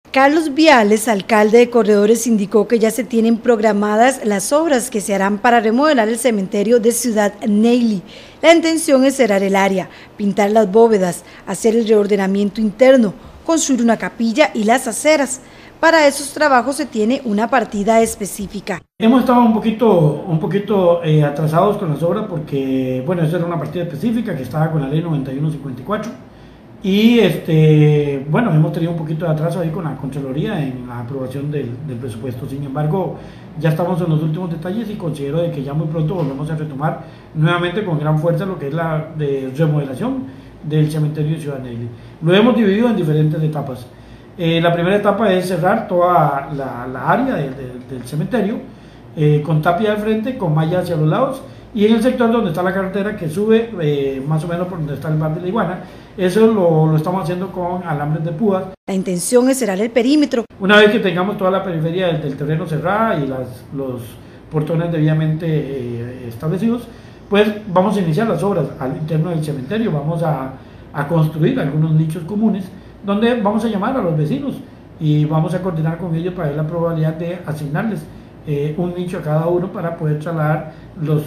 Carlos Viales, alcalde de Corredores, indicó que ya se tienen programadas las obras que se harán para remodelar el cementerio de Ciudad Neyli. La intención es cerrar el área, pintar las bóvedas, hacer el reordenamiento interno, construir una capilla y las aceras. Para esos trabajos se tiene una partida específica. Hemos estado un poquito atrasados con las obras porque, bueno, esa era una partida específica que estaba con la ley 9154 y, bueno, hemos tenido un poquito de atraso ahí con la Contraloría en la aprobación del presupuesto. Sin embargo, ya estamos en los últimos detalles y considero de que ya muy pronto volvemos a retomar nuevamente con gran fuerza lo que es la de remodelación del cementerio de Ciudad Neyli. Lo hemos dividido en diferentes etapas. La primera etapa es cerrar toda la área del cementerio con tapia al frente, con malla hacia los lados, y en el sector donde está la carretera que sube más o menos por donde está el bar de la Iguana, eso lo estamos haciendo con alambres de púas. La intención es cerrar el perímetro. Una vez que tengamos toda la periferia del terreno cerrada y los portones debidamente establecidos, pues vamos a iniciar las obras al interno del cementerio. Vamos a construir algunos nichos comunes donde vamos a llamar a los vecinos y vamos a coordinar con ellos para ver la probabilidad de asignarles un nicho a cada uno para poder trasladar los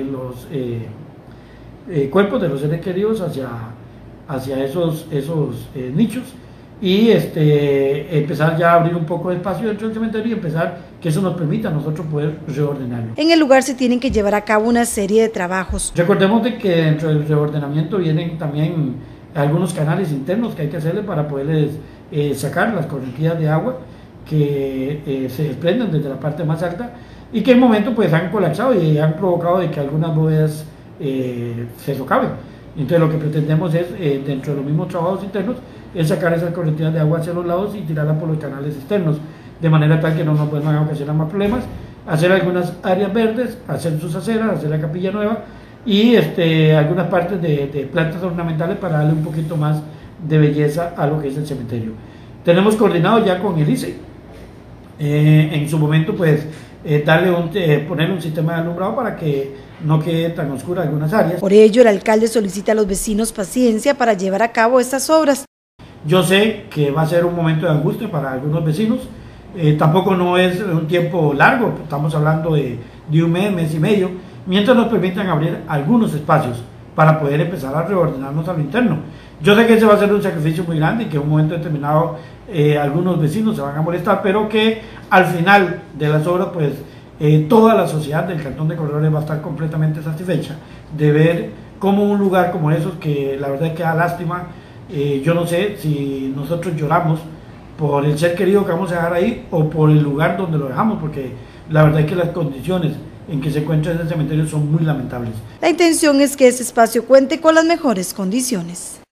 cuerpos de los seres queridos hacia esos nichos y empezar ya a abrir un poco de espacio dentro del cementerio y empezar que eso nos permita a nosotros poder reordenarlo. En el lugar se tienen que llevar a cabo una serie de trabajos. Recordemos de que dentro del reordenamiento vienen también algunos canales internos que hay que hacerle para poderles sacar las correntías de agua que se desprenden desde la parte más alta y que en momento pues han colapsado y han provocado de que algunas bóvedas se socaven. Entonces lo que pretendemos es, dentro de los mismos trabajos internos, es sacar esas correntías de agua hacia los lados y tirarlas por los canales externos, de manera tal que no nos puedan ocasionar más problemas, hacer algunas áreas verdes, hacer sus aceras, hacer la capilla nueva y algunas partes de plantas ornamentales para darle un poquito más de belleza a lo que es el cementerio. Tenemos coordinado ya con el ICE, en su momento pues poner un sistema de alumbrado para que no quede tan oscura algunas áreas. Por ello el alcalde solicita a los vecinos paciencia para llevar a cabo estas obras. Yo sé que va a ser un momento de angustia para algunos vecinos, tampoco no es un tiempo largo, estamos hablando de un mes y medio, mientras nos permitan abrir algunos espacios para poder empezar a reordenarnos a lo interno. Yo sé que ese va a ser un sacrificio muy grande y que en un momento determinado algunos vecinos se van a molestar, pero que al final de las obras pues toda la sociedad del Cantón de Corredores va a estar completamente satisfecha de ver cómo un lugar como esos, que la verdad es que da lástima, yo no sé si nosotros lloramos por el ser querido que vamos a dejar ahí o por el lugar donde lo dejamos, porque la verdad es que las condiciones en que se encuentra ese cementerio son muy lamentables. La intención es que ese espacio cuente con las mejores condiciones.